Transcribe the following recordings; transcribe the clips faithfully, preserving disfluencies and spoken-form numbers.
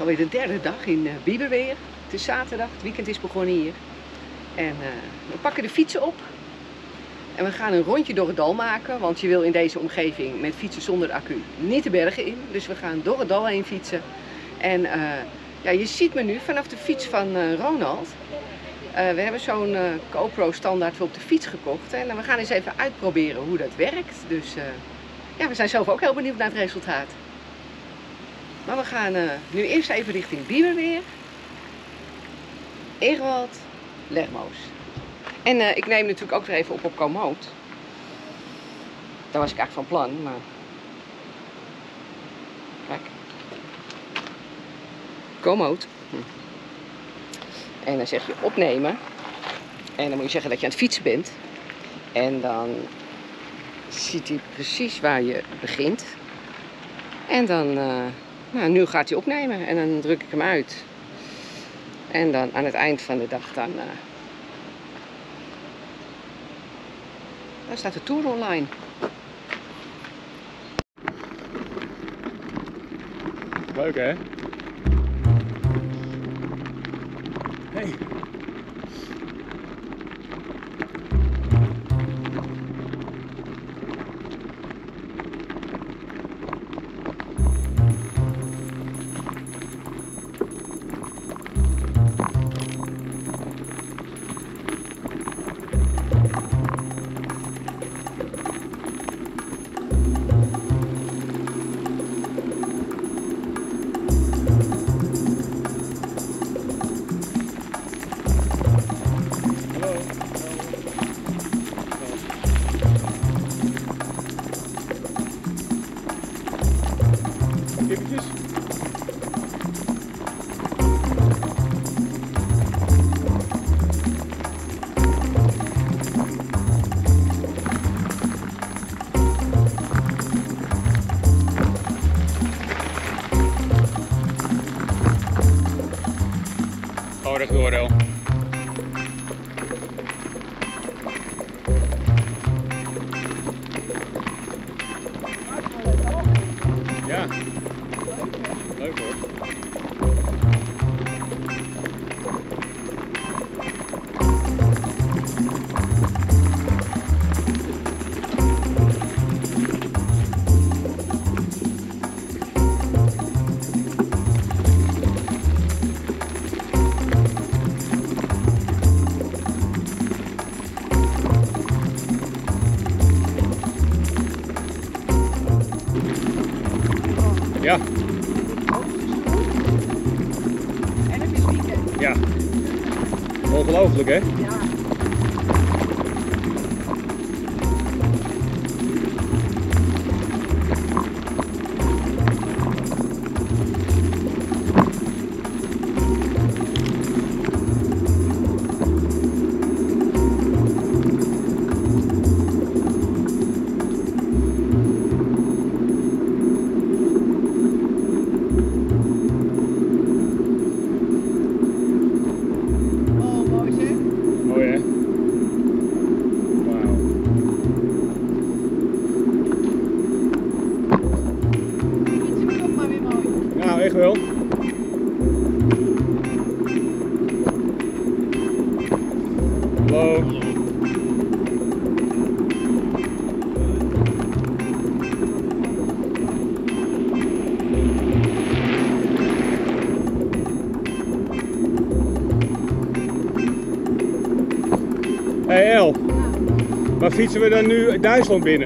alweer de derde dag in uh, Bieberweer. Het is zaterdag, het weekend is begonnen hier. En uh, we pakken de fietsen op. En we gaan een rondje door het dal maken, want je wil in deze omgeving met fietsen zonder accu niet de bergen in. Dus we gaan door het dal heen fietsen. En uh, ja, je ziet me nu vanaf de fiets van uh, Ronald. Uh, we hebben zo'n uh, GoPro standaard voor op de fiets gekocht. En uh, we gaan eens even uitproberen hoe dat werkt. Dus uh, ja, we zijn zelf ook heel benieuwd naar het resultaat. Maar we gaan uh, nu eerst even richting Bieberweer, Egerwald, Legmoos. En uh, ik neem natuurlijk ook weer even op op Komoot. Daar was ik eigenlijk van plan, maar... Kijk. Komoot. Hm. En dan zeg je opnemen. En dan moet je zeggen dat je aan het fietsen bent. En dan ziet hij precies waar je begint. En dan... Uh, nou, nu gaat hij opnemen. En dan druk ik hem uit. En dan aan het eind van de dag dan... Uh, Daar staat de tour online. Leuk hè? Hey. Eventjes. Oh, rechtdoor wel. Ja. Leuk hoor. Ja. En het is weekend. Ja. Ongelooflijk hè? Ja. Nou, echt wel. Hallo. Hey El, waar fietsen we dan nu Duitsland binnen?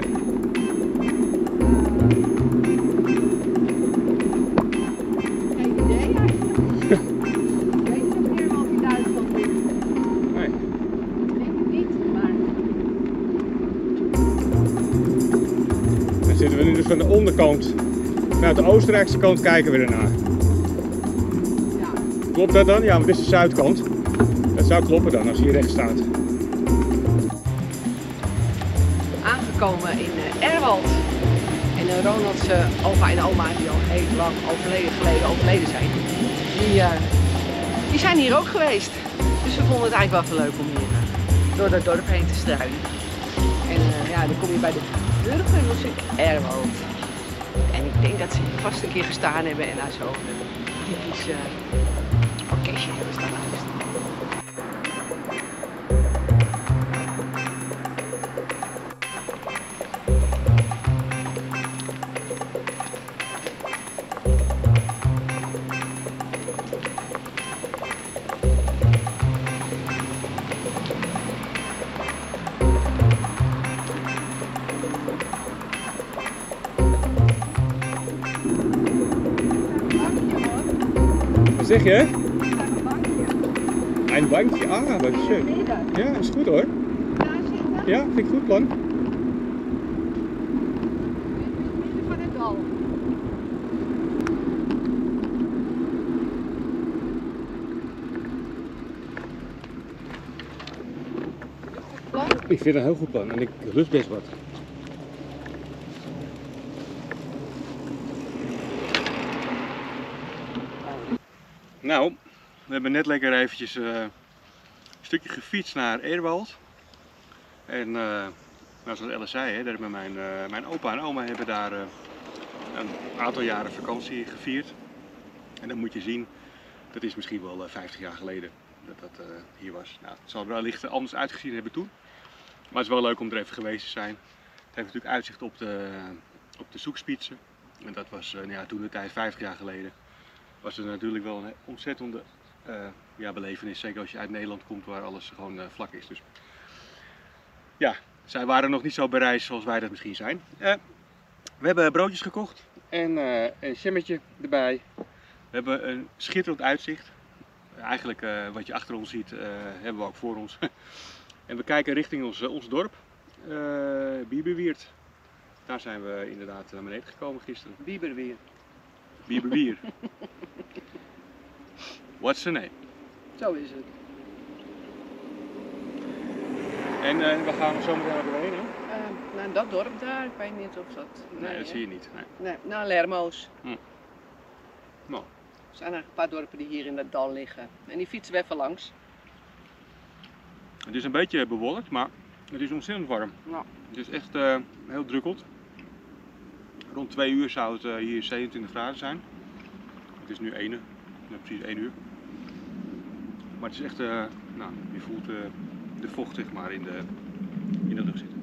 Zitten we nu dus van de onderkant, vanuit de Oostenrijkse kant kijken we ernaar. Ja. Klopt dat dan? Ja, want dit is de zuidkant. Dat zou kloppen dan als hij recht staat. Aangekomen in uh, Egerwald. En uh, Ronald's uh, opa en oma, die al heel lang overleden, geleden overleden zijn, die, uh, die zijn hier ook geweest. Dus we vonden het eigenlijk wel leuk om hier uh, door het dorp heen te struinen. En uh, ja, dan kom je bij de burgermuziek Egerwald. En ik denk dat ze hier vast een keer gestaan hebben en daar zo typisch uh, orkestje hebben staan luisteren. Wat zeg je? Een bankje. Ah, wat schön. Ja, is goed hoor. Ja, vind ik goed plan. Van het dal. Ik vind het een heel goed plan en ik lust best wat. Nou, we hebben net lekker eventjes uh, een stukje gefietst naar Eerwald. En uh, nou, zoals Elle zei, hè, daar hebben mijn, uh, mijn opa en oma hebben daar uh, een aantal jaren vakantie gevierd. En dan moet je zien, dat is misschien wel uh, vijftig jaar geleden dat dat uh, hier was. Nou, het zal er wellicht anders uitgezien hebben toen. Maar het is wel leuk om er even geweest te zijn. Het heeft natuurlijk uitzicht op de, op de Zoekspitsen. En dat was uh, nou ja, toen de tijd, vijftig jaar geleden. Was het natuurlijk wel een ontzettende uh, ja, belevenis. Zeker als je uit Nederland komt waar alles gewoon uh, vlak is. Dus ja, zij waren nog niet zo bereisd zoals wij dat misschien zijn. Uh, we hebben broodjes gekocht en uh, een jammetje erbij. We hebben een schitterend uitzicht. Eigenlijk uh, wat je achter ons ziet, uh, hebben we ook voor ons. En we kijken richting ons, uh, ons dorp, uh, Bieberwiert. Daar zijn we inderdaad naar beneden gekomen gisteren. Bieberwier. Bieberwier. What's the name? Zo is het. En uh, we gaan zo meteen naar beneden. Uh, naar dat dorp daar, ik weet niet of dat... Nee, nee dat zie je niet. Nee. Nee, naar Lermoos. Hm. Nou. Er zijn eigenlijk een paar dorpen die hier in dat dal liggen. En die fietsen we even langs. Het is een beetje bewolkt, maar het is ontzettend warm. Nou. Het is echt uh, heel drukkeld. Rond twee uur zou het uh, hier zevenentwintig graden zijn. Het is nu één uur, ja, precies één uur. Maar het is echt, uh, nou, je voelt uh, de vocht zeg maar in de, in de lucht zitten.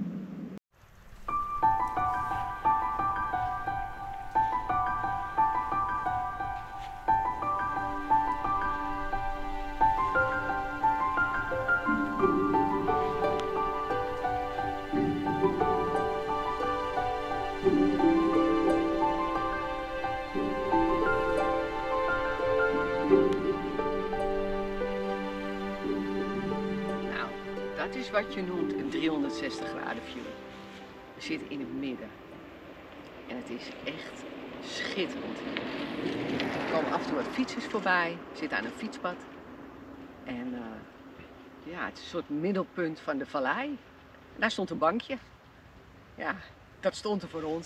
Dat is wat je noemt een driehonderdzestig graden view. We zitten in het midden. En het is echt schitterend. Er komen af en toe wat fietsers voorbij. We zitten aan een fietspad. En uh, ja, het is een soort middelpunt van de vallei. En daar stond een bankje. Ja, dat stond er voor ons.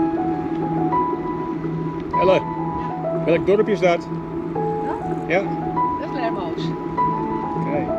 Elle, welk dorp is dat? Dat? Ja. Dat is Lermoos. Oké. Okay.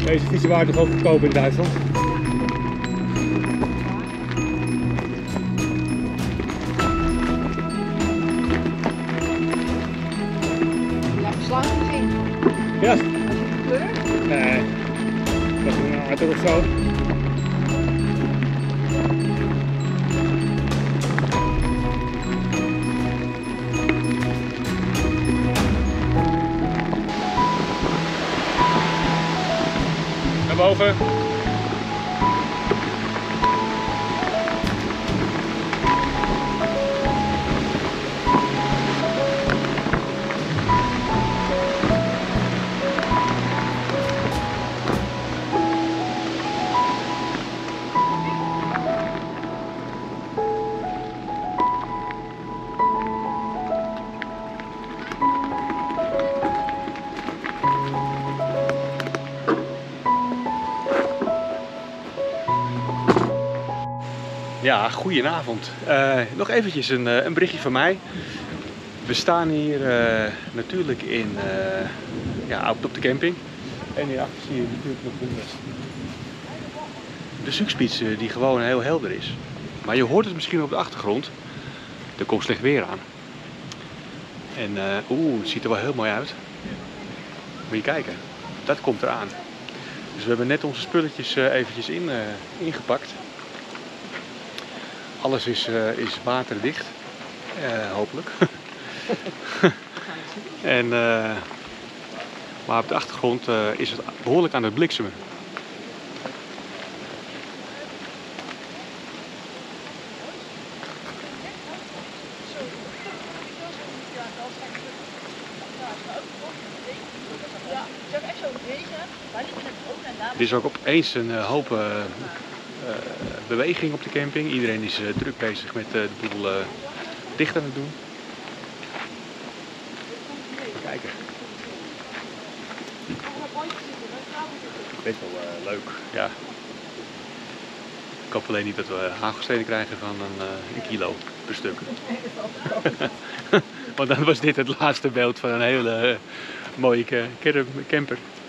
Deze fietsen waren toch ook goedkoop in Duitsland? Ja, verslagen gezien. Ja. Als je de kleur. Nee. Dat is een auto of zo. Naar boven. Ja, goedenavond. Uh, nog eventjes een, uh, een berichtje van mij. We staan hier uh, natuurlijk in uh, ja, op de camping. En hierachter zie je natuurlijk nog de, de Zugspitze uh, die gewoon heel helder is. Maar je hoort het misschien op de achtergrond. Er komt slecht weer aan. En uh, oeh, het ziet er wel heel mooi uit. Moet je kijken, dat komt eraan. Dus we hebben net onze spulletjes uh, eventjes in, uh, ingepakt. Alles is, uh, is waterdicht, uh, hopelijk. en, uh, maar op de achtergrond uh, is het behoorlijk aan het bliksemen. Er is ook opeens een uh, hoop uh, uh, beweging op de camping. Iedereen is uh, druk bezig met uh, de boel uh, dicht aan het doen. Even kijken. Best wel uh, leuk, ja. Ik hoop alleen niet dat we hagelstenen krijgen van een, uh, een kilo per stuk. Want dan was dit het laatste beeld van een hele uh, mooie camper.